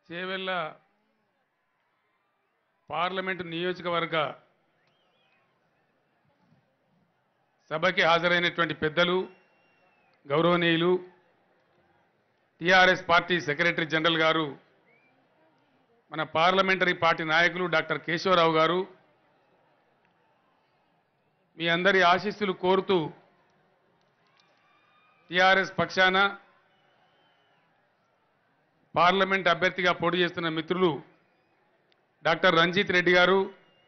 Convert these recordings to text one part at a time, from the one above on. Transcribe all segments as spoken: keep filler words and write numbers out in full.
Chevella parliament నియోజకవర్గ సభకి హాజరైనటువంటి పెద్దలు, గౌరవనీయులు, టీఆర్ఎస్ పార్టీ సెక్రటరీ జనరల్ గారు, మన పార్లమెంటరీ పార్టీ నాయకులు డాక్టర్ కేశవరావు గారు, మీ అందరి ఆశీస్సులు కోరుతూ టీఆర్ఎస్ పక్షాన పార్లమెంట్ అభ్యర్థిగా పోటీ చేస్తున్న మిత్రులు డాక్టర్ రంజిత్ రెడ్డి గారు,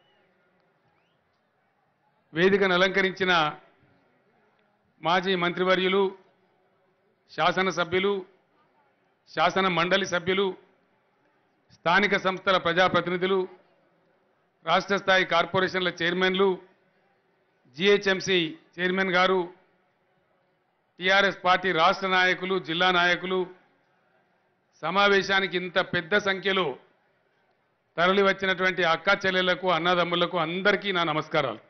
వేదికను అలంకరించిన మాజీ మంత్రివర్యులు, శాసనసభ్యులు, శాసన మండలి సభ్యులు, స్థానిక సంస్థల ప్రజాప్రతినిధులు, రాష్ట్ర స్థాయి కార్పొరేషన్ల చైర్మన్లు, జిహెచ్ఎంసీ చైర్మన్ గారు, టీఆర్ఎస్ పార్టీ రాష్ట్ర నాయకులు, జిల్లా నాయకులు, సమావేశానికి ఇంత పెద్ద సంఖ్యలో తరలి వచ్చినటువంటి అక్క చెల్లెళ్లకు, అన్నదమ్ములకు అందరికీ నా నమస్కారాలు.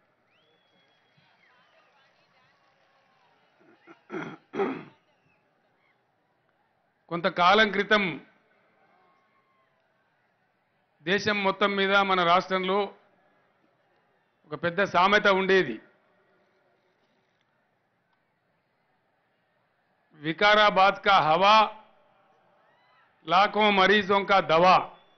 కొంతకాలం క్రితం దేశం మొత్తం మీద మన రాష్ట్రంలో ఒక పెద్ద సామెత ఉండేది. వికారాబాద్ కా హవా లాఖోं మరీజోं కా దవా.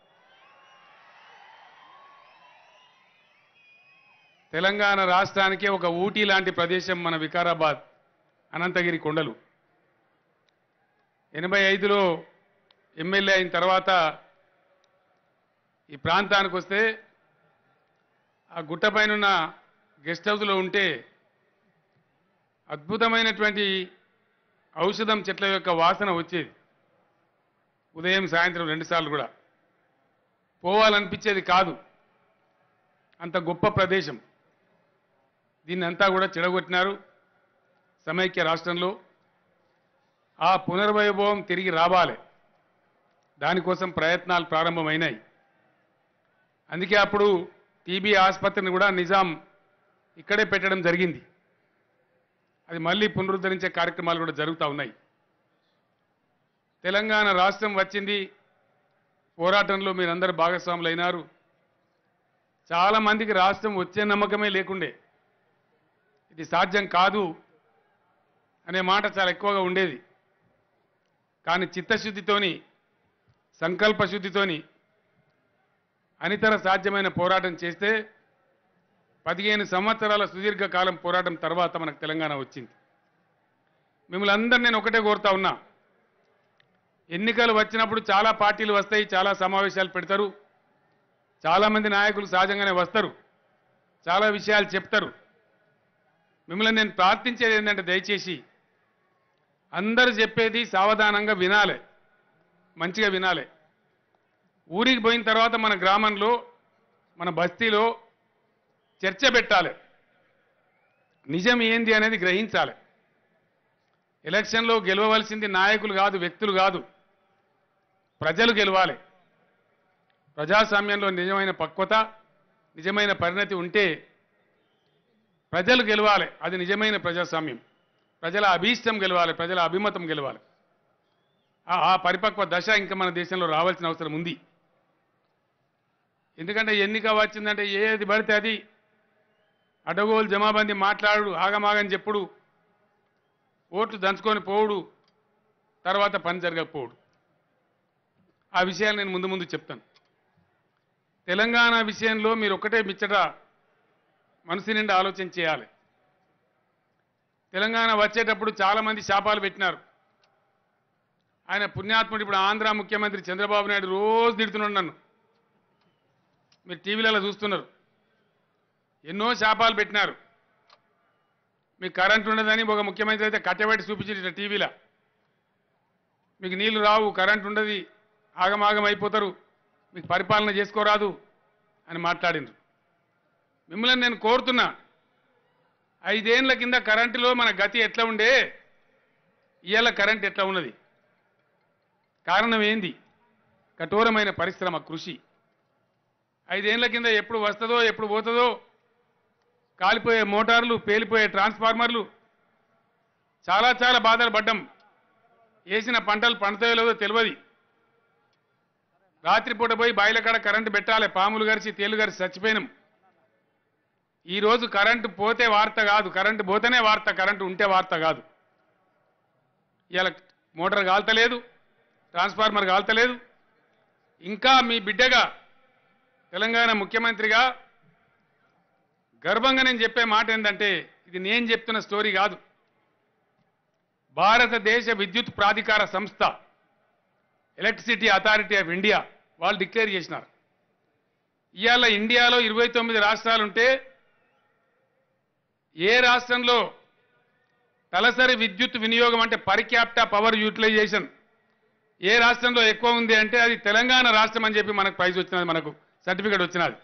తెలంగాణ రాష్ట్రానికి ఒక ఊటీ లాంటి ప్రదేశం మన వికారాబాద్, అనంతగిరి కొండలు. ఎనభై ఐదులో ఎమ్మెల్యే అయిన తర్వాత ఈ ప్రాంతానికి వస్తే ఆ గుట్టపైనున్న గెస్ట్ హౌస్లో ఉంటే అద్భుతమైనటువంటి ఔషధం చెట్ల యొక్క వాసన వచ్చేది. ఉదయం సాయంత్రం రెండుసార్లు కూడా పోవాలనిపించేది కాదు. అంత గొప్ప ప్రదేశం. దీన్ని అంతా కూడా చెడగొట్టినారు సమైక్య రాష్ట్రంలో. ఆ పునర్వైభవం తిరిగి రావాలి, దానికోసం ప్రయత్నాలు ప్రారంభమైనాయి. అందుకే అప్పుడు టీబీ ఆసుపత్రిని కూడా నిజాం ఇక్కడే పెట్టడం జరిగింది. అది మళ్ళీ పునరుద్ధరించే కార్యక్రమాలు కూడా జరుగుతూ ఉన్నాయి. తెలంగాణ రాష్ట్రం వచ్చింది, పోరాటంలో మీరందరూ భాగస్వాములు అయినారు. చాలామందికి రాష్ట్రం వచ్చే నమ్మకమే లేకుండే, ఇది సాధ్యం కాదు అనే మాట చాలా ఎక్కువగా ఉండేది. కానీ చిత్తశుద్ధితోని, సంకల్పశుద్ధితోని అనితర సాధ్యమైన పోరాటం చేస్తే పదిహేను సంవత్సరాల సుదీర్ఘకాలం పోరాటం తర్వాత మనకు తెలంగాణ వచ్చింది. మిమ్మల్ని అందరూ నేను ఒకటే కోరుతా ఉన్నా, ఎన్నికలు వచ్చినప్పుడు చాలా పార్టీలు వస్తాయి, చాలా సమావేశాలు పెడతారు, చాలామంది నాయకులు సహజంగానే వస్తారు, చాలా విషయాలు చెప్తారు. మిమ్మల్ని నేను ప్రార్థించేది ఏంటంటే దయచేసి అందరూ చెప్పేది సావధానంగా వినాలి, మంచిగా వినాలి. ఊరికి పోయిన తర్వాత మన గ్రామంలో, మన బస్తీలో చర్చ పెట్టాలి, నిజం ఏంది అనేది గ్రహించాలి. ఎలక్షన్లో గెలవవలసింది నాయకులు కాదు, వ్యక్తులు కాదు, ప్రజలు గెలవాలి. ప్రజాస్వామ్యంలో నిజమైన పక్వత, నిజమైన పరిణతి ఉంటే ప్రజలు గెలవాలి. అది నిజమైన ప్రజాస్వామ్యం. ప్రజల అభీష్టం గెలవాలి, ప్రజల అభిమతం గెలవాలి. ఆ పరిపక్వ దశ ఇంకా మన దేశంలో రావాల్సిన అవసరం ఉంది. ఎందుకంటే ఎన్నిక వచ్చిందంటే ఏది పడితే అది అడగోలు జమాబందీ మాట్లాడు, ఆగమాగని చెప్పుడు, ఓట్లు దంచుకొని పోవుడు, తర్వాత పని జరగకపోవుడు. ఆ విషయాలు నేను ముందు ముందు చెప్తాను. తెలంగాణ విషయంలో మీరు ఒక్కటే మిచ్చట మనసు నిండా ఆలోచన చేయాలి. తెలంగాణ వచ్చేటప్పుడు చాలామంది శాపాలు పెట్టినారు. ఆయన పుణ్యాత్ముడు ఇప్పుడు ఆంధ్ర ముఖ్యమంత్రి చంద్రబాబు నాయుడు రోజు తిడుతున్నాడు నన్ను, మీరు టీవీలలో చూస్తున్నారు. ఎన్నో శాపాలు పెట్టినారు. మీకు కరెంట్ ఉండదని ఒక ముఖ్యమంత్రి అయితే కట్టబెట్టి చూపించారు టీవీలో. మీకు నీళ్లు రావు, కరెంట్ ఉండదు, ఆగమాగం అయిపోతారు, మీకు పరిపాలన చేసుకోరాదు అని మాట్లాడిండ్రు. మిమ్మల్ని నేను కోరుతున్నా, ఐదేళ్ల కింద కరెంటులో మన గతి ఎట్లా ఉండే, ఇవాళ కరెంట్ ఎట్లా ఉన్నది? కారణం ఏంది? కఠోరమైన పరిశ్రమ, కృషి. ఐదేళ్ల కింద ఎప్పుడు వస్తుందో ఎప్పుడు పోతుందో, కాలిపోయే మోటార్లు, పేలిపోయే ట్రాన్స్ఫార్మర్లు, చాలా చాలా బాధలు పడ్డాం. వేసిన పంటలు పండుతాయో లేదో తెలియదు. రాత్రిపూట పోయి బాయిల కాడ కరెంటు పెట్టాలి, పాములు గరిచి తేలు గరిచి చచ్చిపోయినాం. ఈ రోజు కరెంటు పోతే వార్త కాదు, కరెంటు పోతేనే వార్త, కరెంటు ఉంటే వార్త కాదు. ఇవాళ మోటార్ కాల్తలేదు, ట్రాన్స్ఫార్మర్ కాల్తలేదు. ఇంకా మీ బిడ్డగా తెలంగాణ ముఖ్యమంత్రిగా గర్వంగా నేను చెప్పే మాట ఏంటంటే, ఇది నేను చెప్తున్న స్టోరీ కాదు, భారతదేశ విద్యుత్ ప్రాధికార సంస్థ ఎలక్ట్రిసిటీ అథారిటీ ఆఫ్ ఇండియా వాళ్ళు డిక్లేర్ చేసినారు. ఇవాళ ఇండియాలో ఇరవై తొమ్మిది రాష్ట్రాలుంటే ఏ రాష్ట్రంలో తలసరి విద్యుత్ వినియోగం అంటే పర్ క్యాపిటా పవర్ యూటిలైజేషన్ ఏ రాష్ట్రంలో ఎక్కువ ఉంది అంటే అది తెలంగాణ రాష్ట్రం అని చెప్పి మనకు ప్రైజ్ వచ్చినది, మనకు సర్టిఫికేట్ వచ్చినది.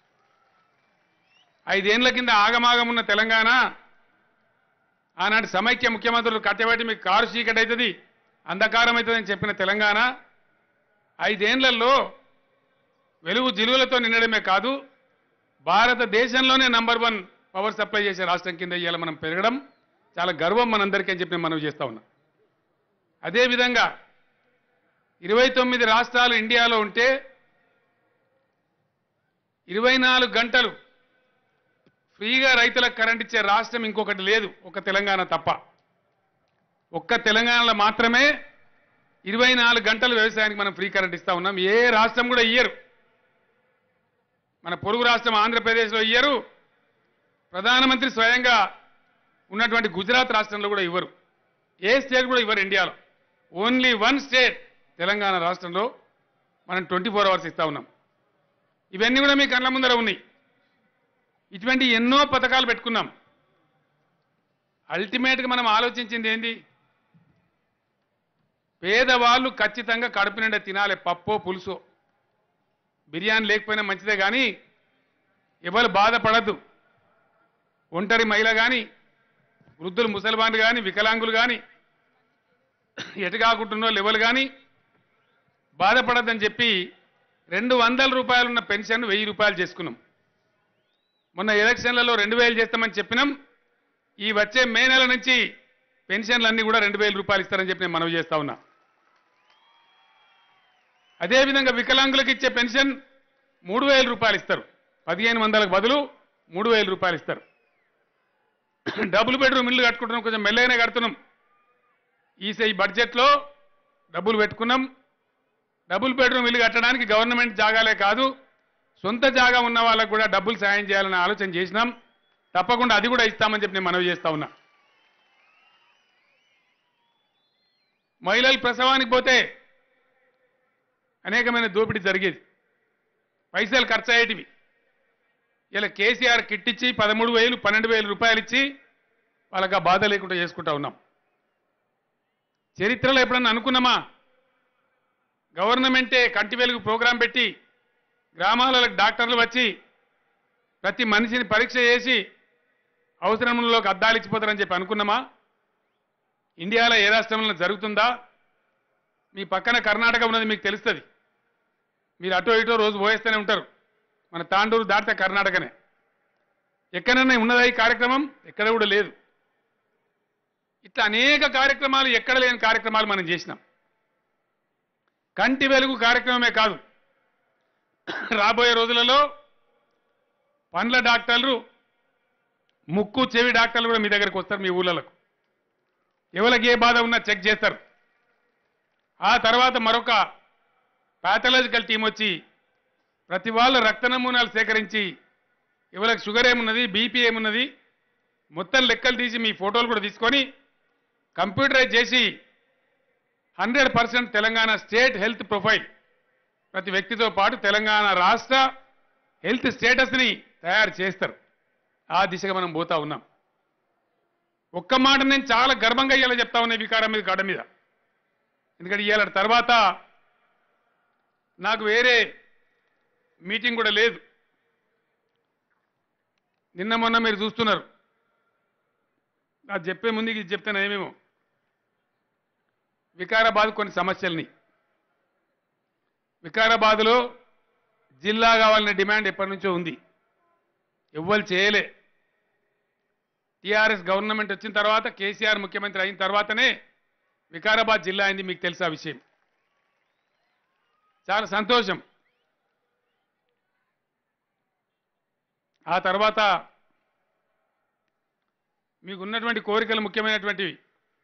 ఐదేళ్ల కింద ఆగమాగం ఉన్న తెలంగాణ ఆనాటి సమైక్య ముఖ్యమంత్రులు కట్టబెట్టి మీకు కారు చీకటి అవుతుంది, అంధకారం అవుతుందని చెప్పిన తెలంగాణ ఐదేళ్లలో వెలుగు జిలువలతో నిండడమే కాదు, భారతదేశంలోనే నంబర్ వన్ పవర్ సప్లై చేసే రాష్ట్రం కింద ఇవాళ మనం పెరగడం చాలా గర్వం మనందరికీ అని చెప్పి మనం చేస్తా ఉన్నాం. అదేవిధంగా ఇరవై తొమ్మిది రాష్ట్రాలు ఇండియాలో ఉంటే ఇరవై నాలుగు గంటలు ఫ్రీగా రైతులకు కరెంట్ ఇచ్చే రాష్ట్రం ఇంకొకటి లేదు, ఒక తెలంగాణ తప్ప. ఒక్క తెలంగాణలో మాత్రమే ఇరవై నాలుగు గంటలు వ్యవసాయానికి మనం ఫ్రీ కరెంట్ ఇస్తా ఉన్నాం. ఏ రాష్ట్రం కూడా ఇయ్యరు. మన పొరుగు రాష్ట్రం ఆంధ్రప్రదేశ్లో ఇయ్యరు, ప్రధానమంత్రి స్వయంగా ఉన్నటువంటి గుజరాత్ రాష్ట్రంలో కూడా ఇవ్వరు, ఏ స్టేట్ కూడా ఇవ్వరు ఇండియాలో. ఓన్లీ వన్ స్టేట్ తెలంగాణ రాష్ట్రంలో మనం ట్వంటీ ఫోర్ అవర్స్ ఇస్తా ఉన్నాం. ఇవన్నీ కూడా మీ కళ్ళ ముందర ఉన్నాయి. ఇటువంటి ఎన్నో పథకాలు పెట్టుకున్నాం. అల్టిమేట్గా మనం ఆలోచించింది ఏంది, పేదవాళ్ళు ఖచ్చితంగా కడుపు నిండా తినాలి, పప్పో పులుసో, బిర్యానీ లేకపోయినా మంచిదే, కానీ ఎవరు బాధపడద్దు. ఒంటరి మహిళ కానీ, వృద్ధులు ముసల్మాన్లు కానీ, వికలాంగులు కానీ, ఎటు కాకుంటున్నో లెవెల్ కానీ బాధపడద్దని చెప్పి రెండు వందల రూపాయలున్న పెన్షన్ వెయ్యి రూపాయలు చేసుకున్నాం. మొన్న ఎలక్షన్లలో రెండు వేలు చేస్తామని చెప్పినాం. ఈ వచ్చే మే నెల నుంచి పెన్షన్లన్నీ కూడా రెండు వేల రూపాయలు ఇస్తారని చెప్పి నేను మనవి చేస్తా ఉన్నా. అదేవిధంగా వికలాంగులకు ఇచ్చే పెన్షన్ మూడు వేల రూపాయలు ఇస్తారు, పదిహేను వందలకు బదులు మూడు వేల రూపాయలు ఇస్తారు. డబుల్ బెడ్రూమ్ ఇల్లు కట్టుకుంటున్నాం, కొంచెం మెల్లగానే కడుతున్నాం. ఈ బడ్జెట్లో డబ్బులు పెట్టుకున్నాం. డబుల్ బెడ్రూమ్ ఇల్లు కట్టడానికి గవర్నమెంట్ జాగాలే కాదు, సొంత జాగా ఉన్న వాళ్ళకు కూడా డబ్బులు సాయం చేయాలని ఆలోచన చేసినాం. తప్పకుండా అది కూడా ఇస్తామని చెప్పి నేను మనవి చేస్తా ఉన్నా. మహిళలు ప్రసవానికి పోతే అనేకమైన దోపిడీ జరిగేది, పైసలు ఖర్చు అయ్యేటివి. ఇలా కేసీఆర్ కిట్ ఇచ్చి పదమూడు వేలు పన్నెండు వేలు రూపాయలు ఇచ్చి వాళ్ళకి ఆ బాధ లేకుండా చేసుకుంటా ఉన్నాం. చరిత్రలో ఎప్పుడన్నా అనుకున్నామా గవర్నమెంటే కంటి వెలుగు ప్రోగ్రాం పెట్టి గ్రామాలకు డాక్టర్లు వచ్చి ప్రతి మనిషిని పరీక్ష చేసి అవసరంలోకి అద్దాలు ఇచ్చిపోతారని చెప్పి అనుకున్నామా? ఇండియాలో ఏ రాష్ట్రంలో జరుగుతుందా? మీ పక్కన కర్ణాటక ఉన్నది, మీకు తెలుస్తుంది. మీరు అటో ఇటో రోజు పోయేస్తూనే ఉంటారు. మన తాండూరు దాటితే కర్ణాటకనే. ఎక్కడైనా ఉన్నదా ఈ కార్యక్రమం? ఎక్కడ కూడా లేదు. ఇట్లా అనేక కార్యక్రమాలు, ఎక్కడ లేని కార్యక్రమాలు మనం చేసినాం. కంటి వెలుగు కార్యక్రమమే కాదు, రాబోయే రోజులలో పండ్ల డాక్టర్లు, ముక్కు చెవి డాక్టర్లు కూడా మీ దగ్గరికి వస్తారు. మీ ఊళ్ళకు ఎవరికి ఏ బాధ ఉన్నా చెక్ చేస్తారు. ఆ తర్వాత మరొక పాథలాజికల్ టీం వచ్చి ప్రతి వాళ్ళ రక్త నమూనాలు సేకరించి ఎవరికి షుగర్ ఏమున్నది, బీపీ ఏమున్నది మొత్తం లెక్కలు తీసి మీ ఫోటోలు కూడా తీసుకొని కంప్యూటరైజ్ చేసి hundred percent Telangana state health profile, ప్రతి వ్యక్తితో పాటు తెలంగాణ రాష్ట్ర హెల్త్ స్టేటస్ని తయారు చేస్తారు. ఆ దిశగా మనం పోతా ఉన్నాం. ఒక్క మాట నేను చాలా గర్వంగా ఇవాళ చెప్తా ఉన్నా వికారం మీద గడ మీద. ఎందుకంటే ఇవాళ తర్వాత నాకు వేరే మీటింగ్ కూడా లేదు. నిన్న మొన్న మీరు చూస్తున్నారు. నాకు చెప్పే ముందుకి ఇది చెప్తాను ఏమేమో. వికారాబాద్ కొన్ని సమస్యల్ని, వికారాబాద్లో జిల్లా కావాలనే డిమాండ్ ఎప్పటి నుంచో ఉంది, ఎవ్వరు చేయలే. టీఆర్ఎస్ గవర్నమెంట్ వచ్చిన తర్వాత, కేసీఆర్ ముఖ్యమంత్రి అయిన తర్వాతనే వికారాబాద్ జిల్లా అయింది. మీకు తెలుసా విషయం? చాలా సంతోషం. ఆ తర్వాత మీకు ఉన్నటువంటి కోరికలు ముఖ్యమైనటువంటివి.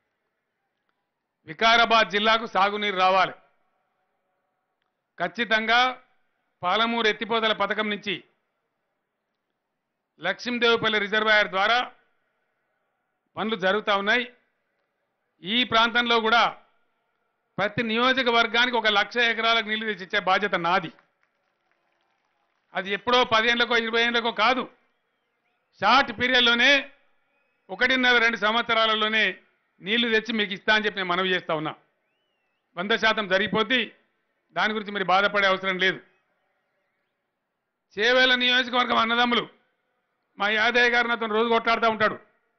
వికారాబాద్ జిల్లాకు సాగునీరు రావాలి. ఖచ్చితంగా పాలమూరు ఎత్తిపోతల పథకం నుంచి లక్ష్మీదేవిపల్లి రిజర్వాయర్ ద్వారా పనులు జరుగుతూ ఉన్నాయి. ఈ ప్రాంతంలో కూడా ప్రతి నియోజకవర్గానికి ఒక లక్ష ఎకరాలకు నీళ్లు తెచ్చిచ్చే బాధ్యత నాది. అది ఎప్పుడో పదేళ్లకో ఇరవై ఏళ్లకో కాదు, షార్ట్ పీరియడ్లోనే ఒకటిన్నర రెండు సంవత్సరాలలోనే నీళ్లు తెచ్చి మీకు ఇస్తా అని చెప్పి నేను మనవి చేస్తా ఉన్నా. వంద శాతం జరిగిపోద్ది, దాని గురించి మీరు బాధపడే అవసరం లేదు. చేవేళ్ల నియోజకవర్గం అన్నదమ్ములు మా యాదయ్య గారు నాతో రోజు కొట్లాడుతూ ఉంటాడు.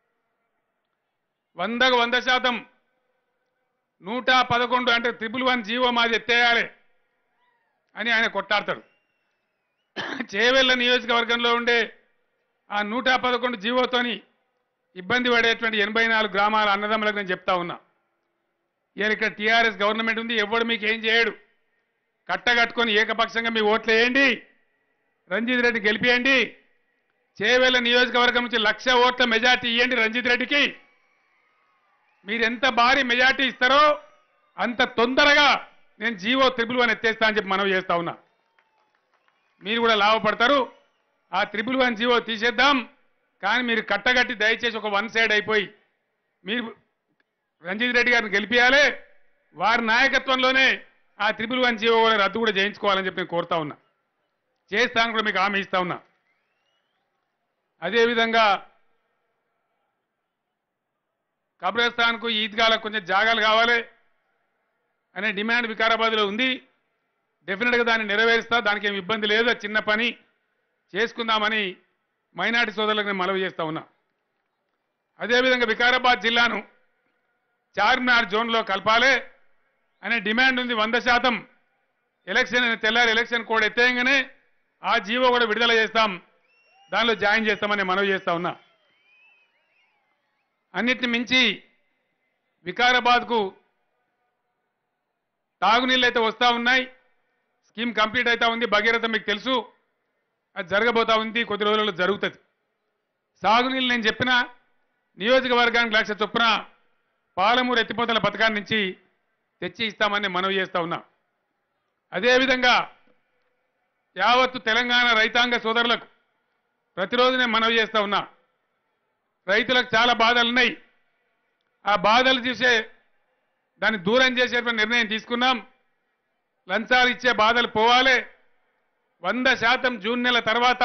వందకు వంద శాతం నూట పదకొండు అంటే ట్రిపుల్ వన్ జీవో మాది ఎత్తేయాలి అని ఆయన కొట్లాడతాడు. చేవేళ్ల నియోజకవర్గంలో ఉండే ఆ నూట పదకొండు జీవోతోని ఇబ్బంది పడేటువంటి ఎనభై నాలుగు గ్రామాల అన్నదమ్ములకు నేను చెప్తా ఉన్నా. ఇవాళ ఇక్కడ టీఆర్ఎస్ గవర్నమెంట్ ఉంది, ఎవడు మీకు ఏం చేయడు. కట్టగట్టుకొని ఏకపక్షంగా మీ ఓట్లు వేయండి, రంజిత్ రెడ్డి గెలిపియండి. చేవేళ్ల నియోజకవర్గం నుంచి లక్ష ఓట్ల మెజార్టీ ఇవ్వండి రంజిత్ రెడ్డికి. మీరు ఎంత భారీ మెజార్టీ ఇస్తారో అంత తొందరగా నేను జీవో త్రిబుల్ వన్ ఎత్తేస్తా అని చెప్పి మనవి చేస్తా ఉన్నా. మీరు కూడా లాభపడతారు. ఆ త్రిబుల్ వన్ జీవో తీసేద్దాం, కానీ మీరు కట్టగట్టి దయచేసి ఒక వన్ సైడ్ అయిపోయి మీరు రంజిత్ రెడ్డి గారిని గెలిపియాలి. వారి నాయకత్వంలోనే ఆ త్రిబుల్ వన్ జీవో కూడా రద్దు కూడా చేయించుకోవాలని చెప్పి నేను కోరుతా ఉన్నా. చేస్తాను కూడా మీకు హామీ ఇస్తా ఉన్నా. అదేవిధంగా కబ్రస్థాన్కు ఈద్గాలకు కొంచెం జాగాలు కావాలి అనే డిమాండ్ వికారాబాద్లో ఉంది. డెఫినెట్గా దాన్ని నెరవేరుస్తా, దానికి ఏమి ఇబ్బంది లేదు, చిన్న పని చేసుకుందామని మైనార్టీ సోదరులకు నేను మనవి చేస్తా ఉన్నా. అదేవిధంగా వికారాబాద్ జిల్లాను చార్మినార్ జోన్లో కలపాలి అనే డిమాండ్ ఉంది. వంద శాతం ఎలక్షన్ తెల్లారి ఎలక్షన్ కోడ్ ఎత్తేయంగానే ఆ జీవో కూడా విడుదల చేస్తాం, దానిలో జాయిన్ చేస్తామని మనవి చేస్తా ఉన్నా. అన్నిటిని మించి వికారాబాద్కు తాగునీళ్ళు అయితే వస్తూ ఉన్నాయి. స్కీమ్ కంప్లీట్ అవుతా ఉంది. భగీరథ మీకు తెలుసు, అది జరగబోతా ఉంది, కొద్ది రోజుల్లో జరుగుతుంది. సాగునీళ్ళు నేను చెప్పిన నియోజకవర్గానికి లక్ష చొప్పున పాలమూరు ఎత్తిపోతల పథకాన్ని నుంచి తెచ్చి ఇస్తామని మనవి చేస్తా ఉన్నా. అదేవిధంగా యావత్తు తెలంగాణ రైతాంగ సోదరులకు ప్రతిరోజు నేను మనవి చేస్తా ఉన్నా. రైతులకు చాలా బాధలు ఉన్నాయి. ఆ బాధలు చూసే దాన్ని దూరం చేసేటువంటి నిర్ణయం తీసుకున్నాం. లంచాలు ఇచ్చే బాధలు పోవాలి. వంద శాతం జూన్ నెల తర్వాత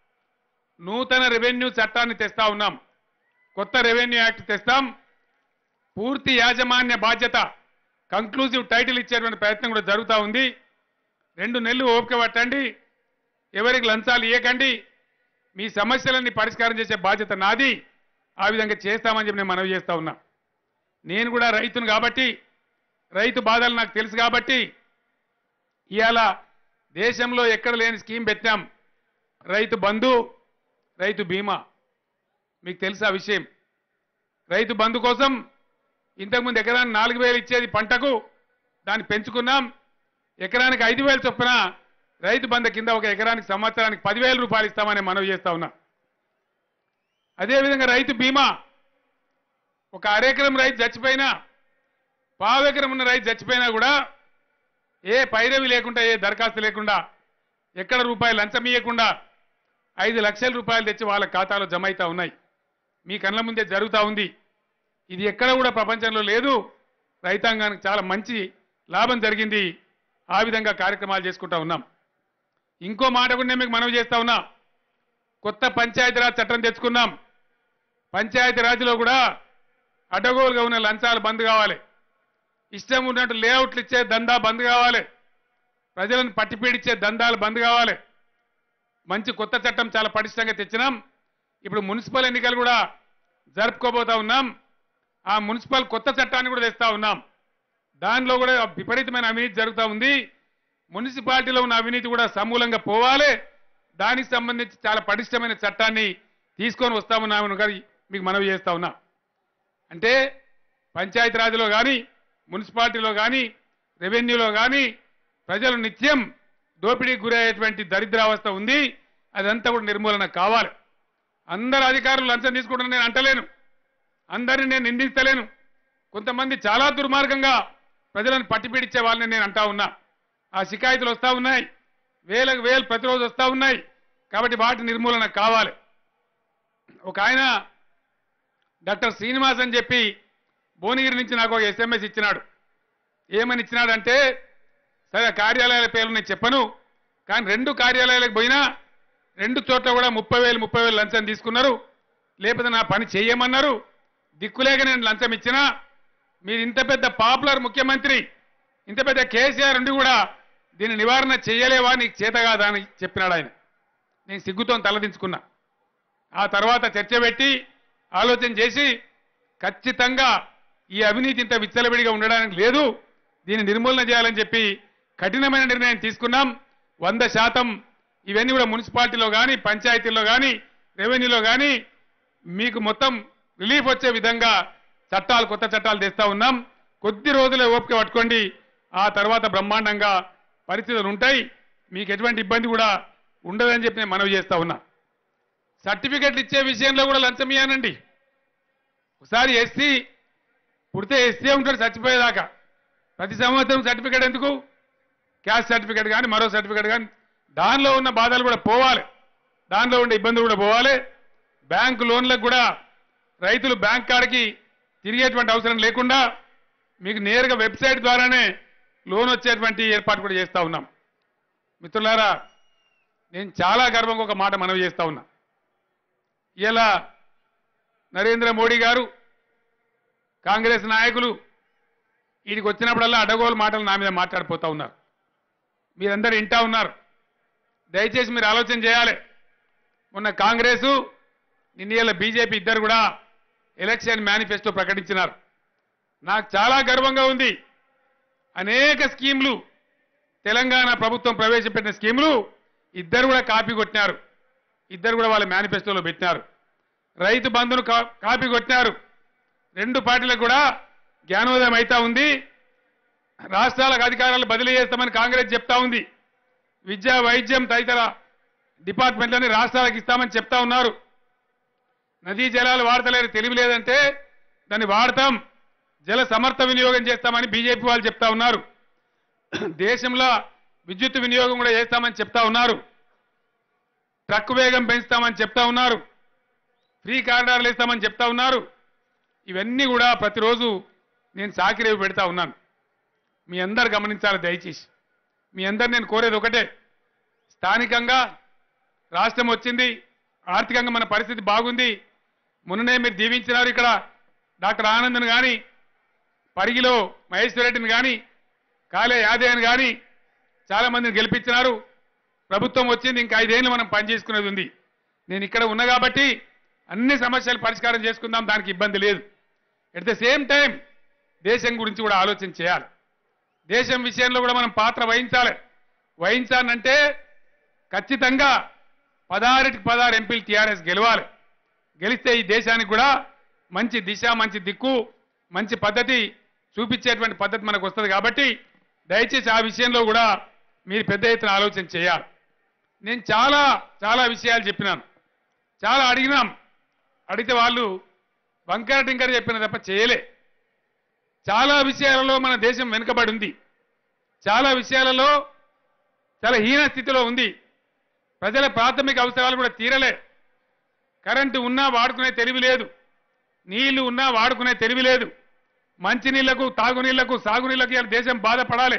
నూతన రెవెన్యూ చట్టాన్ని తెస్తా ఉన్నాం. కొత్త రెవెన్యూ యాక్ట్ తెస్తాం. పూర్తి యాజమాన్య బాధ్యత, కంక్లూజివ్ టైటిల్ ఇచ్చేటువంటి ప్రయత్నం కూడా జరుగుతూ ఉంది. రెండు నెలలు ఓపిక పట్టండి, ఎవరికి లంచాలు ఇవ్వకండి, మీ సమస్యలన్నీ పరిష్కారం చేసే బాధ్యత నాది. ఆ విధంగా చేస్తామని చెప్పి నేను మనవి చేస్తా ఉన్నా. నేను కూడా రైతును కాబట్టి, రైతు బాధలు నాకు తెలుసు కాబట్టి ఇవాళ దేశంలో ఎక్కడ లేని స్కీమ్ పెట్టాం. రైతు బంధు, రైతు బీమా. మీకు తెలుసు ఆ విషయం. రైతు బంధు కోసం ఇంతకుముందు ఎకరానికి నాలుగు వేలు ఇచ్చేది పంటకు, దాన్ని పెంచుకున్నాం. ఎకరానికి ఐదు వేలు చొప్పున రైతు బంధు కింద ఒక ఎకరానికి సంవత్సరానికి పదివేల రూపాయలు ఇస్తామని మనవి చేస్తా ఉన్నా. అదేవిధంగా రైతు బీమా, ఒక అరెకరం రైతు చచ్చిపోయినా, పావెకరం ఉన్న రైతు చచ్చిపోయినా కూడా ఏ పైరవి లేకుండా, ఏ దరఖాస్తు లేకుండా, ఎక్కడ రూపాయలు లంచం ఇవ్వకుండా ఐదు లక్షల రూపాయలు తెచ్చి వాళ్ళ ఖాతాలో జమ అవుతా ఉన్నాయి. మీ కళ్ళ ముందే జరుగుతూ ఉంది. ఇది ఎక్కడ కూడా ప్రపంచంలో లేదు. రైతాంగానికి చాలా మంచి లాభం జరిగింది. ఆ విధంగా కార్యక్రమాలు చేసుకుంటా ఉన్నాం. ఇంకో మాట కూడా నేను మీకు మనవి చేస్తా ఉన్నా. కొత్త పంచాయతీరాజ్ చట్టం తెచ్చుకున్నాం. పంచాయతీరాజ్లో కూడా అడ్డగోలుగా ఉన్న లంచాలు బంద్ కావాలి. ఇష్టం ఉన్నట్టు లేఅవుట్లు ఇచ్చే దందా బంద్ కావాలి. ప్రజలను పట్టిపీడిచ్చే దందాలు బంద్ కావాలి. మంచి కొత్త చట్టం చాలా పటిష్టంగా తెచ్చినాం. ఇప్పుడు మున్సిపల్ ఎన్నికలు కూడా జరుపుకోబోతా ఉన్నాం. ఆ మున్సిపల్ కొత్త చట్టాన్ని కూడా తెస్తా ఉన్నాం. దానిలో కూడా విపరీతమైన అవినీతి జరుగుతూ ఉంది. మున్సిపాలిటీలో ఉన్న అవినీతి కూడా సమూలంగా పోవాలి. దానికి సంబంధించి చాలా పటిష్టమైన చట్టాన్ని తీసుకొని వస్తామన్నామని గారి మీకు మనవి చేస్తా ఉన్నా. అంటే పంచాయతీరాజ్లో కానీ, మున్సిపాలిటీలో కానీ, రెవెన్యూలో కానీ ప్రజలు నిత్యం దోపిడీకి గురయ్యేటువంటి దరిద్రావస్థ ఉంది. అదంతా కూడా నిర్మూలన కావాలి. అందరు అధికారులు లంచం తీసుకుంటారని నేను అంటలేను, అందరిని నేను నిందించలేను. కొంతమంది చాలా దుర్మార్గంగా ప్రజలను పట్టిపీడిచ్చే వాళ్ళని నేను అంటా ఉన్నా. ఆ షికాయతులు వస్తూ ఉన్నాయి, వేలకు వేలు ప్రతిరోజు వస్తూ ఉన్నాయి. కాబట్టి వాటి నిర్మూలన కావాలి. ఒక ఆయన డాక్టర్ శ్రీనివాస్ అని చెప్పి భువనగిరి నుంచి నాకు ఒక ఎస్ఎంఎస్ ఇచ్చినాడు. ఏమని ఇచ్చినాడంటే, సరే కార్యాలయాల పేర్లు నేను చెప్పను, కానీ రెండు కార్యాలయాలకు పోయినా రెండు చోట్ల కూడా ముప్పై వేలు ముప్పై వేలు లంచం తీసుకున్నారు. లేకపోతే నా పని చేయమన్నారు. దిక్కులేక నేను లంచం ఇచ్చినా మీరు ఇంత పెద్ద పాపులర్ ముఖ్యమంత్రి, ఇంత పెద్ద కేసీఆర్ ఉండి కూడా దీన్ని నివారణ చేయలేవా, నీకు చేత కాదా అని చెప్పినాడు ఆయన. నేను సిగ్గుతో తలదించుకున్నా. ఆ తర్వాత చర్చ పెట్టి ఆలోచన చేసి ఖచ్చితంగా ఈ అవినీతి ఇంత విచ్చలవిడిగా ఉండడానికి లేదు, దీన్ని నిర్మూలన చేయాలని చెప్పి కఠినమైన నిర్ణయం తీసుకున్నాం. వంద శాతం ఇవన్నీ కూడా మున్సిపాలిటీలో కానీ పంచాయతీల్లో కానీ రెవెన్యూలో కానీ మీకు మొత్తం రిలీఫ్ వచ్చే విధంగా చట్టాలు కొత్త చట్టాలు తెస్తా ఉన్నాం. కొద్ది రోజులే ఓపిక పట్టుకోండి, ఆ తర్వాత బ్రహ్మాండంగా పరిస్థితులు ఉంటాయి, మీకు ఎటువంటి ఇబ్బంది కూడా ఉండదని చెప్పి నేను మనవి చేస్తా ఉన్నా. సర్టిఫికెట్లు ఇచ్చే విషయంలో కూడా లంచం ఇయ్యానండి. ఒకసారి ఎస్సీ పుడితే ఎస్సీ ఉంటాడు చచ్చిపోయేదాకా, ప్రతి సంవత్సరం సర్టిఫికెట్ ఎందుకు, క్యాస్ట్ సర్టిఫికెట్ కానీ మరో సర్టిఫికెట్ కానీ, దానిలో ఉన్న బాధలు కూడా పోవాలి, దానిలో ఉండే ఇబ్బందులు కూడా పోవాలి. బ్యాంకు లోన్లకు కూడా రైతులు బ్యాంక్ కాడికి తిరిగేటువంటి అవసరం లేకుండా మీకు నేరుగా వెబ్సైట్ ద్వారానే లోన్ వచ్చేటువంటి ఏర్పాటు కూడా చేస్తూ ఉన్నాం. మిత్రులారా, నేను చాలా గర్వంగా ఒక మాట మనవి చేస్తా ఉన్నా. ఇలా నరేంద్ర మోడీ గారు కాంగ్రెస్ నాయకులు వీడికి వచ్చినప్పుడల్లా అడగోలు మాటలు నా మీద మాట్లాడిపోతూ ఉన్నారు. మీరందరూ వింటా ఉన్నారు. దయచేసి మీరు ఆలోచన చేయాలి. మొన్న కాంగ్రెసు నిన్న బీజేపీ ఇద్దరు కూడా ఎలక్షన్ మేనిఫెస్టో ప్రకటించినారు. నాకు చాలా గర్వంగా ఉంది. అనేక స్కీములు తెలంగాణ ప్రభుత్వం ప్రవేశపెట్టిన స్కీములు ఇద్దరు కూడా కాపీ కొట్టినారు, ఇద్దరు కూడా వాళ్ళ మేనిఫెస్టోలో పెట్టినారు. రైతు బంధును కాపీ కొట్టినారు. రెండు పార్టీలకు కూడా జ్ఞానోదయం అవుతా ఉంది. రాష్ట్రాలకు అధికారాలు బదిలీ చేస్తామని కాంగ్రెస్ చెప్తా ఉంది. విద్యా వైద్యం తదితర డిపార్ట్మెంట్లని రాష్ట్రాలకు ఇస్తామని చెప్తా ఉన్నారు. నదీ జలాలు వాడతలేరు, తెలివి లేదంటే దాన్ని వాడతాం, జల సమర్థ వినియోగం చేస్తామని బీజేపీ వాళ్ళు చెప్తా ఉన్నారు. దేశంలో విద్యుత్ వినియోగం కూడా చేస్తామని చెప్తా ఉన్నారు. ట్రక్ వేగం పెంచుతామని చెప్తా ఉన్నారు. ఫ్రీ కారిడార్లు ఇస్తామని చెప్తా ఉన్నారు. ఇవన్నీ కూడా ప్రతిరోజు నేను సాకిరేవి పెడతా ఉన్నాను. మీ అందరు గమనించాలి దయచేసి. మీ అందరు నేను కోరేది ఒకటే, స్థానికంగా రాష్ట్రం వచ్చింది, ఆర్థికంగా మన పరిస్థితి బాగుంది. మొన్ననే మీరు దీవించినారు ఇక్కడ డాక్టర్ ఆనంద్ను కానీ, పరిగిలో మహేశ్వర్ రెడ్డిని కానీ, కాలే యాదయ్యని కానీ చాలామందిని గెలిపించినారు. ప్రభుత్వం వచ్చింది, ఇంకా ఐదేళ్ళు మనం పనిచేసుకునేది ఉంది. నేను ఇక్కడ ఉన్నా కాబట్టి అన్ని సమస్యలు పరిష్కారం చేసుకుందాం, దానికి ఇబ్బంది లేదు. ఎట్ ద సేమ్ టైం దేశం గురించి కూడా ఆలోచన చేయాలి. దేశం విషయంలో కూడా మనం పాత్ర వహించాలి. వహించాలంటే ఖచ్చితంగా పదహారుకి పదహారు ఎంపీలు టీఆర్ఎస్ గెలవాలి. గెలిస్తే ఈ దేశానికి కూడా మంచి దిశ, మంచి దిక్కు, మంచి పద్ధతి చూపించేటువంటి పద్ధతి మనకు వస్తుంది. కాబట్టి దయచేసి ఆ విషయంలో కూడా మీరు పెద్ద ఎత్తున ఆలోచన చేయాలి. నేను చాలా చాలా విషయాలు చెప్పినాను, చాలా అడిగినాం. అడిగితే వాళ్ళు వంకర టింకర చెప్పిన తప్ప చేయలే. చాలా విషయాలలో మన దేశం వెనుకబడి ఉంది, చాలా విషయాలలో చాలా హీన స్థితిలో ఉంది. ప్రజల ప్రాథమిక అవసరాలు కూడా తీరలే. కరెంటు ఉన్నా వాడుకునే తెలివి లేదు, నీళ్లు ఉన్నా వాడుకునే తెలివి లేదు. మంచినీళ్లకు, తాగునీళ్లకు, సాగునీళ్లకు ఇలా దేశం బాధపడాలి.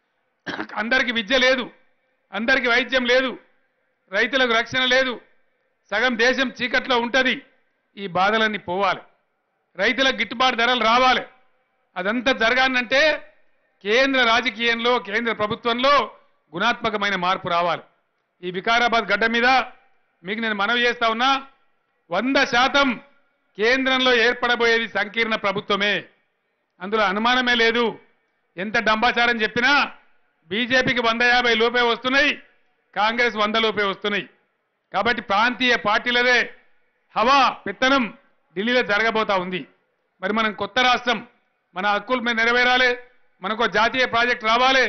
అందరికీ విద్య లేదు, అందరికీ వైద్యం లేదు, రైతులకు రక్షణ లేదు, సగం దేశం చీకట్లో ఉంటుంది. ఈ బాధలన్నీ పోవాలి, రైతులకు గిట్టుబాటు ధరలు రావాలి. అదంతా జరగాలంటే కేంద్ర రాజకీయంలో, కేంద్ర ప్రభుత్వంలో గుణాత్మకమైన మార్పు రావాలి. ఈ వికారాబాద్ గడ్డ మీద మీకు నేను మనవి చేస్తా ఉన్నా, వంద శాతం కేంద్రంలో ఏర్పడబోయేది సంకీర్ణ ప్రభుత్వమే, అందులో అనుమానమే లేదు. ఎంత డంబాచారం చెప్పినా బీజేపీకి వంద యాభై లోపే వస్తున్నాయి, కాంగ్రెస్ వంద లోపే వస్తున్నాయి. కాబట్టి ప్రాంతీయ పార్టీలదే హవా, పెత్తనం ఢిల్లీలో జరగబోతా ఉంది. మరి మనం కొత్త రాష్ట్రం, మన హక్కులు మీద నెరవేరాలి, మనకు జాతీయ ప్రాజెక్ట్ రావాలి,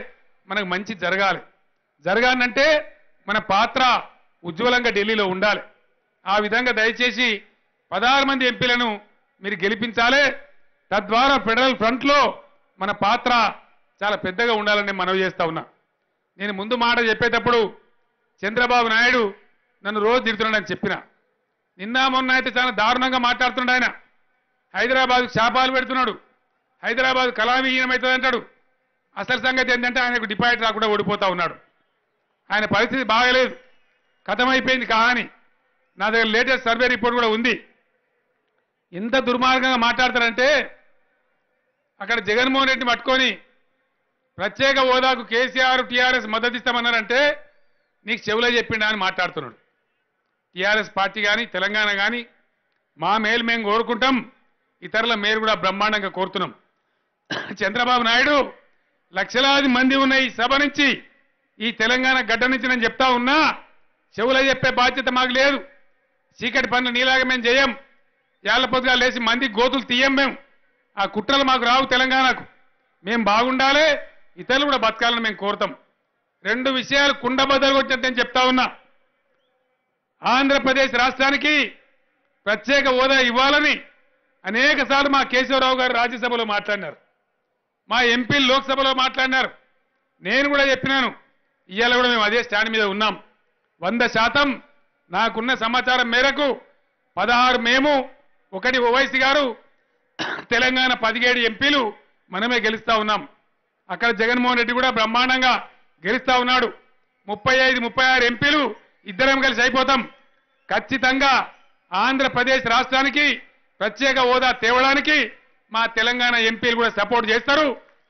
మనకు మంచి జరగాలి. జరగాలంటే మన పాత్ర ఉజ్వలంగా ఢిల్లీలో ఉండాలి. ఆ విధంగా దయచేసి పదహారు మంది ఎంపీలను మీరు గెలిపించాలి. తద్వారా ఫెడరల్ ఫ్రంట్లో మన పాత్ర చాలా పెద్దగా ఉండాలని మనవి చేస్తా ఉన్నా. నేను ముందు మాట చెప్పేటప్పుడు చంద్రబాబు నాయుడు నన్ను రోజు తిడుతున్నాడని చెప్పిన. నిన్న మొన్న అయితే చాలా దారుణంగా మాట్లాడుతున్నాడు. ఆయన హైదరాబాద్ శాపాలు పెడుతున్నాడు. హైదరాబాద్ కళావిహీనమవుతుంది అంటాడు. అసలు సంగతి ఏంటంటే ఆయనకు డిపాజిట్ రాకుండా ఓడిపోతా ఉన్నాడు. ఆయన పరిస్థితి బాగలేదు, కథమైపోయింది కహాని. నా దగ్గర లేటెస్ట్ సర్వే రిపోర్ట్ కూడా ఉంది. ఎంత దుర్మార్గంగా మాట్లాడతారంటే అక్కడ జగన్మోహన్ రెడ్డిని పట్టుకొని ప్రత్యేక హోదాకు కేసీఆర్ టీఆర్ఎస్ మద్దతు ఇస్తామన్నారంటే నీకు చెవులో చెప్పిండా అని మాట్లాడుతున్నాడు. టీఆర్ఎస్ పార్టీ కానీ తెలంగాణ కానీ మా మేలు మేము కోరుకుంటాం, ఇతరుల మేలు కూడా బ్రహ్మాండంగా కోరుతున్నాం. చంద్రబాబు నాయుడు లక్షలాది మంది ఉన్న ఈ సభ నుంచి, ఈ తెలంగాణ గడ్డ నుంచి నేను చెప్తా ఉన్నా, చెవులో చెప్పే బాధ్యత మాకు లేదు. చీకటి పనులు నీలాగా మేము చేయం. ఏళ్ల పొద్దుగా లేచి మంది గోతులు తీయం. మేము ఆ కుట్రలు మాకు రావు. తెలంగాణకు మేము బాగుండాలి, ఇతరులు కూడా బతకాలని మేము కోరుతాం. రెండు విషయాలు కుండబద్దలు కొట్టినట్టు నేను చెప్తా ఉన్నా. ఆంధ్రప్రదేశ్ రాష్ట్రానికి ప్రత్యేక హోదా ఇవ్వాలని అనేక సార్లు మా కేశవరావు గారు రాజ్యసభలో మాట్లాడినారు, మా ఎంపీలు లోక్సభలో మాట్లాడినారు. నేను కూడా చెప్పినాను. ఇవాళ కూడా మేము అదే స్టాండ్ మీద ఉన్నాం. వంద శాతం నాకున్న సమాచారం మేరకు పదహారు మేము, ఒకటి ఓవైసీ గారు, తెలంగాణ పదిహేడు ఎంపీలు మనమే గెలుస్తా ఉన్నాం. అక్కడ జగన్మోహన్ రెడ్డి కూడా బ్రహ్మాండంగా గెలుస్తా ఉన్నాడు. ముప్పై ఐదు ముప్పై ఆరు ఎంపీలు ఇద్దరం కలిసి అయిపోతాం. ఖచ్చితంగా ఆంధ్రప్రదేశ్ రాష్ట్రానికి ప్రత్యేక హోదా తేవడానికి మా తెలంగాణ ఎంపీలు కూడా సపోర్ట్ చేస్తారు.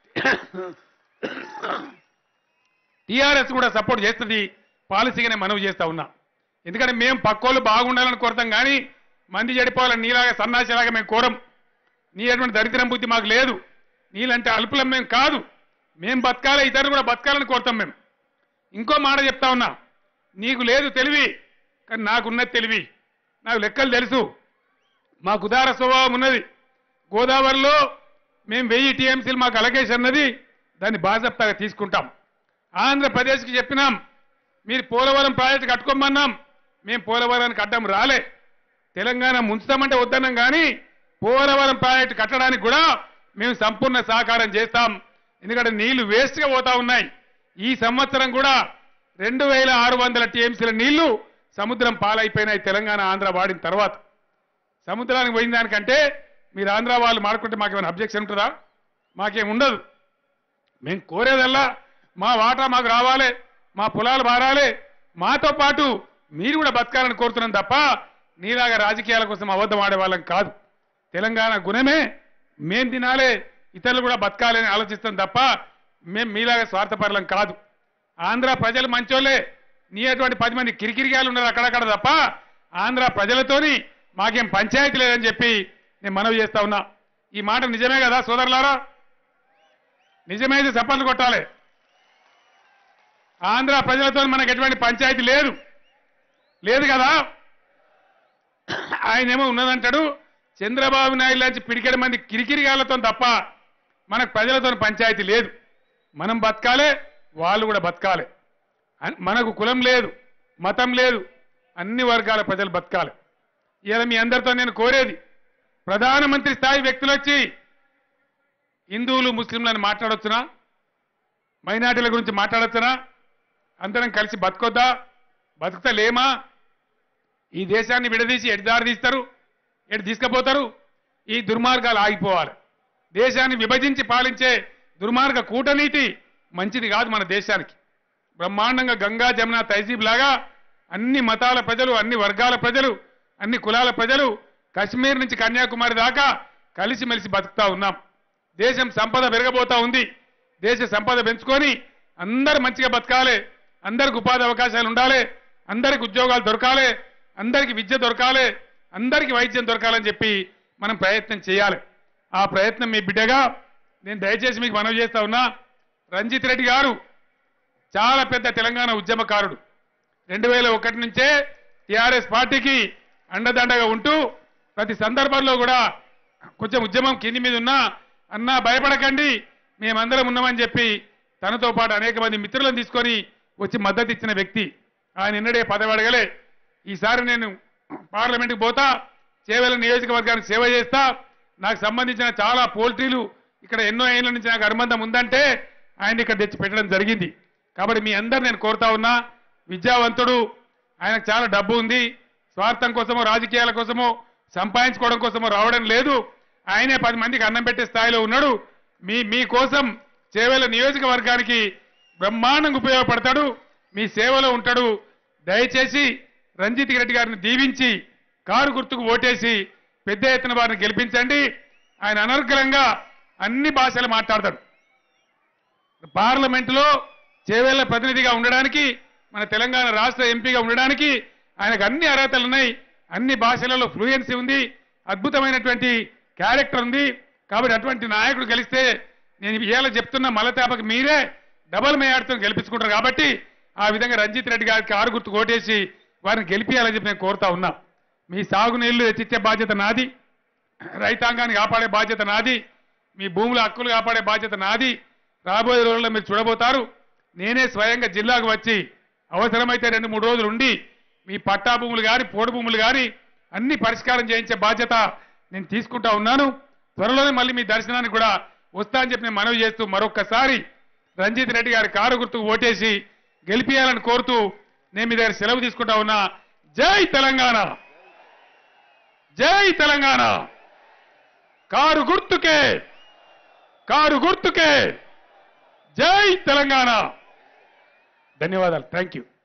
టీఆర్ఎస్ కూడా సపోర్ట్ చేస్తుంది. పాలసీగానే మనవి చేస్తా ఉన్నా. ఎందుకంటే మేము పక్కోళ్ళు బాగుండాలని కోరతాం కానీ మంది చెడిపోవాలని నీలాగా సన్నాసిలాగా మేము కోరం. నీ అటువంటి దరిద్రం బుద్ధి మాకు లేదు. నీలంటే అల్పులం మేము కాదు. మేము బతకాలి, ఇతరులు కూడా బతకాలని కోరుతాం మేము. ఇంకో మాట చెప్తా ఉన్నా, నీకు లేదు తెలివి, కానీ నాకున్నది తెలివి. నాకు లెక్కలు తెలుసు. మాకు ఉదార స్వభావం ఉన్నది. గోదావరిలో మేము వెయ్యి టీఎంసీలు మాకు అలకేషన్ అన్నది, దాన్ని బాజప్తాగా తీసుకుంటాం. ఆంధ్రప్రదేశ్కి చెప్పినాం, మీరు పోలవరం ప్రాజెక్టు కట్టుకోమన్నాం. మేము పోలవరానికి అడ్డం రాలే. తెలంగాణ ముంచుతామంటే వద్దన్నాం కానీ పోలవరం ప్రాజెక్టు కట్టడానికి కూడా మేము సంపూర్ణ సహకారం చేస్తాం. ఎందుకంటే నీళ్లు వేస్ట్గా పోతా ఉన్నాయి. ఈ సంవత్సరం కూడా రెండు వేల ఆరు వందల టీఎంసీల నీళ్లు సముద్రం పాలైపోయినాయి. తెలంగాణ ఆంధ్ర వాడిన తర్వాత సముద్రానికి పోయిన దానికంటే మీరు ఆంధ్ర వాళ్ళు మాడుకుంటే మాకేమైనా అబ్జెక్షన్ ఉంటుందా? మాకేం ఉండదు. మేము కోరేదల్లా మా వాటా మాకు రావాలి, మా పొలాలు మారాలి, మాతో పాటు మీరు కూడా బతకాలని కోరుతున్నాం తప్ప నీలాగా రాజకీయాల కోసం అబద్ధం ఆడే వాళ్ళం కాదు. తెలంగాణ గుణమే మేం తినాలి, ఇతరులు కూడా బతకాలని ఆలోచిస్తాం తప్ప మేము మీలాగా స్వార్థపరులం కాదు. ఆంధ్ర ప్రజలు మంచోళ్ళే. నీ అటువంటి పది మంది కిరికిరిగాలు ఉన్నారు అక్కడక్కడ తప్ప ఆంధ్ర ప్రజలతోని మాకేం పంచాయతీ లేదని చెప్పి నేను మనవి చేస్తా ఉన్నా. ఈ మాట నిజమే కదా సోదరులారా? నిజమైతే చప్పట్లు కొట్టాలి. ఆంధ్ర ప్రజలతో మనకు ఎటువంటి పంచాయతీ లేదు లేదు కదా. ఆయనేమో ఉన్నదంటాడు. చంద్రబాబు నాయుడు లాంటి పిడికెడ మంది కిరికిరిగాలతో తప్ప మనకు ప్రజలతో పంచాయతీ లేదు. మనం బతకాలే, వాళ్ళు కూడా బతకాలి. మనకు కులం లేదు, మతం లేదు, అన్ని వర్గాల ప్రజలు బతకాలి. ఇలా మీ అందరితో నేను కోరేది, ప్రధానమంత్రి స్థాయి వ్యక్తులు వచ్చి హిందువులు ముస్లింలను మాట్లాడొచ్చునా? మైనార్టీల గురించి మాట్లాడొచ్చునా? అందరం కలిసి బతకొద్దా? బతుకుతలేమా? ఈ దేశాన్ని విడదీసి ఎటు దారి తీస్తారు, ఎటు తీసుకుపోతారు? ఈ దుర్మార్గాలు ఆగిపోవాలి. దేశాన్ని విభజించి పాలించే దుర్మార్గ కూటనీతి మంచిది కాదు మన దేశానికి. బ్రహ్మాండంగా గంగా జమున తహజీబ్ లాగా అన్ని మతాల ప్రజలు, అన్ని వర్గాల ప్రజలు, అన్ని కులాల ప్రజలు కశ్మీర్ నుంచి కన్యాకుమారి దాకా కలిసిమెలిసి బతుకుతా ఉన్నాం. దేశం సంపద పెరగబోతా ఉంది. దేశ సంపద పెంచుకొని అందరూ మంచిగా బతకాలి, అందరికి ఉపాధి అవకాశాలు ఉండాలి, అందరికి ఉద్యోగాలు దొరకాలి, అందరికి విద్య దొరకాలి, అందరికి వైద్యం దొరకాలని చెప్పి మనం ప్రయత్నం చేయాలి. ఆ ప్రయత్నం మీ బిడ్డగా నేను దయచేసి మీకు మనవి చేస్తా ఉన్నా. రంజిత్ రెడ్డి గారు చాలా పెద్ద తెలంగాణ ఉద్యమకారుడు. రెండు వేల ఒకటి నుంచే టీఆర్ఎస్ పార్టీకి అండదండగా ఉంటూ ప్రతి సందర్భంలో కూడా కొంచెం ఉద్యమం కింది మీద ఉన్నా, అన్నా భయపడకండి మేమందరం ఉన్నామని చెప్పి తనతో పాటు అనేక మంది మిత్రులను తీసుకొని వచ్చి మద్దతు ఇచ్చిన వ్యక్తి. ఆయన నిన్నడే పదవి అడగలే. ఈసారి నేను పార్లమెంట్కి పోతా, చేవెళ్ళ నియోజకవర్గానికి సేవ చేస్తా, నాకు సంబంధించిన చాలా పోల్ట్రీలు ఇక్కడ ఎన్నో ఏళ్ళ నుంచి నాకు అనుబంధం ఉందంటే ఆయన ఇక్కడ తెచ్చి పెట్టడం జరిగింది. కాబట్టి మీ అందరు నేను కోరుతా ఉన్నా, విద్యావంతుడు, ఆయనకు చాలా డబ్బు ఉంది, స్వార్థం కోసమో రాజకీయాల కోసమో సంపాదించుకోవడం కోసమో రావడం లేదు. ఆయనే పది మందికి అన్నం పెట్టే స్థాయిలో ఉన్నాడు. మీ మీకోసం చేవెళ్ళ నియోజకవర్గానికి బ్రహ్మాండంగా ఉపయోగపడతాడు, మీ సేవలో ఉంటాడు. దయచేసి రంజిత్ రెడ్డి గారిని దీవించి కారు గుర్తుకు ఓటేసి పెద్ద ఎత్తున వారిని గెలిపించండి. ఆయన అనర్గళంగా అన్ని భాషలు మాట్లాడతాడు. పార్లమెంటులో చేవెళ్ళ ప్రతినిధిగా ఉండడానికి, మన తెలంగాణ రాష్ట్ర ఎంపీగా ఉండడానికి ఆయనకు అన్ని అర్హతలు ఉన్నాయి. అన్ని భాషలలో ఫ్లూయెన్సీ ఉంది, అద్భుతమైనటువంటి క్యారెక్టర్ ఉంది. కాబట్టి అటువంటి నాయకుడు గెలిస్తే నేను ఇవాళ చెప్తున్న మలతాపకి మీరే డబల్ మేయార్తో గెలిపించుకుంటారు. కాబట్టి ఆ విధంగా రంజిత్ రెడ్డి గారికి ఆరు గుర్తు ఓటేసి వారిని గెలిపించాలని చెప్పి నేను కోరుతా ఉన్నా. మీ సాగునీళ్లు తెచ్చిచ్చే బాధ్యత నాది, రైతాంగాన్ని కాపాడే బాధ్యత నాది, మీ భూముల హక్కులు కాపాడే బాధ్యత నాది. రాబోయే రోజుల్లో మీరు చూడబోతారు, నేనే స్వయంగా జిల్లాకు వచ్చి అవసరమైతే రెండు మూడు రోజులు ఉండి మీ పట్టా భూములు కానీ పోడు భూములు కానీ అన్ని పరిష్కారం చేయించే బాధ్యత నేను తీసుకుంటా ఉన్నాను. త్వరలోనే మళ్ళీ మీ దర్శనానికి కూడా వస్తా అని చెప్పి నేను మనవి చేస్తూ మరొక్కసారి రంజిత్ రెడ్డి గారి కారు గుర్తుకు ఓటేసి గెలిపియాలని కోరుతూ నేను మీ దగ్గర సెలవు తీసుకుంటా ఉన్నా. జై తెలంగాణ, జై తెలంగాణ, కారు గుర్తుకే, కారు గుర్తుకే, జై తెలంగాణ. ధన్యవాదాలు. Thank you.